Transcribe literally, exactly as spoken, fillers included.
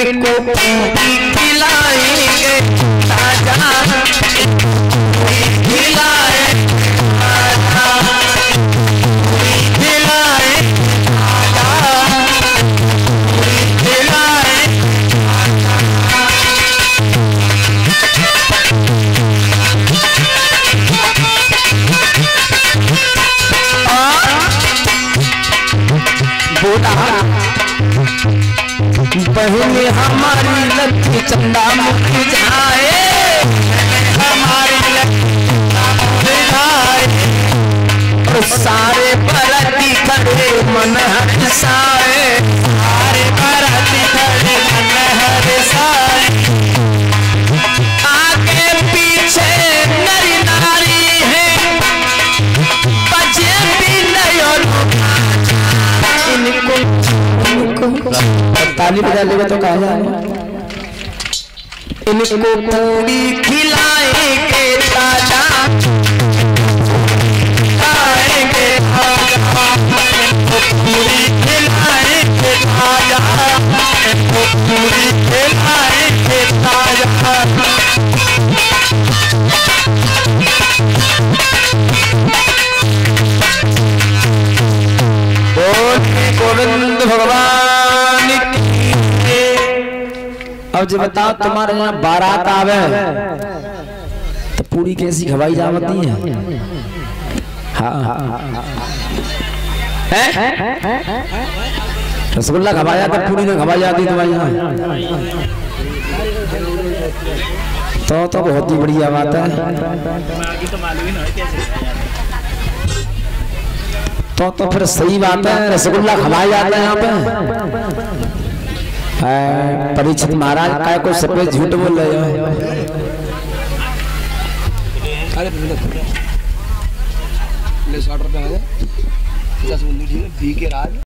इनको पूरी खिलाएंगे ताजा खिलाए खिलाए खिलाए बहन हमारी लक्ष्मी चंदा मुख जाए हमारी लक्ष्मी जाए और सारे बरती खड़े मन हर्षाए सारे बरती खड़े मन हर्षाए आगे पीछे नरी नारी है बचे भी नहीं इनको ताली बजा लेगा तो कहा जाए इनको पूरी खिलाएंगे ताजा खिलाएंगे पूरी खिलाएंगे ताजा पूरी खिलाएंगे ताजा गोविंद भगवान की। अब जो बताओ तुम्हारे यहाँ बारात आवे तो पूरी कैसी खवाई जाती है? हाँ रसगुल्ला खवाया तो पूरी में खवाई जाती तुम्हारे यहाँ तो तो बहुत ही बढ़िया बात है। तो तो फिर सही बात है रसगुल्ला खवाया जाता है यहाँ पे। परीक्षित महाराज काय को सफेद झूठ बोल रहे हो? अरे